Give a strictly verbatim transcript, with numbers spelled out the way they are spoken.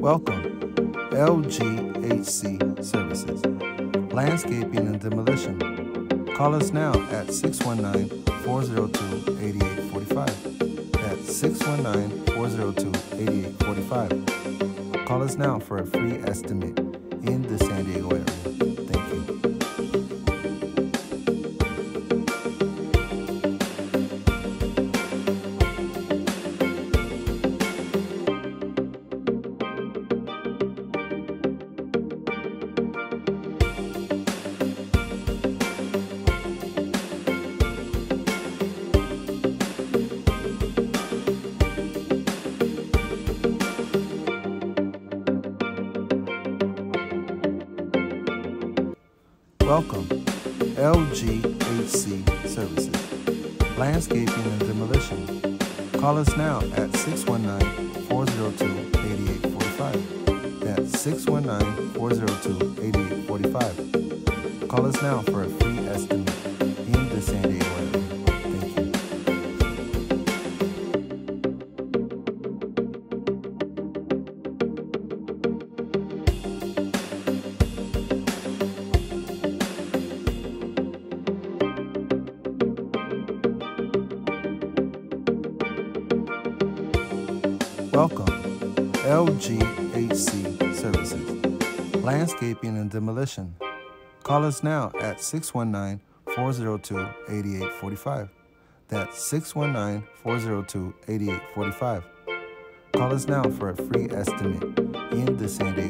Welcome, L G H C Services, Landscaping and Demolition. Call us now at six one nine, four zero two, eight eight four five. That's six one nine, four zero two, eight eight four five. Call us now for a free estimate in the San Diego area. Thank you. Welcome, L G H C Services, Landscaping and Demolition. Call us now at six one nine, four zero two, eight eight four five. That's six one nine, four zero two, eight eight four five. Call us now for a free estimate in the San Diego area. Thank you. Welcome, L G H C Services, Landscaping and Demolition. Call us now at six one nine, four zero two, eight eight four five. That's six one nine, four zero two, eight eight four five. Call us now for a free estimate in the San Diego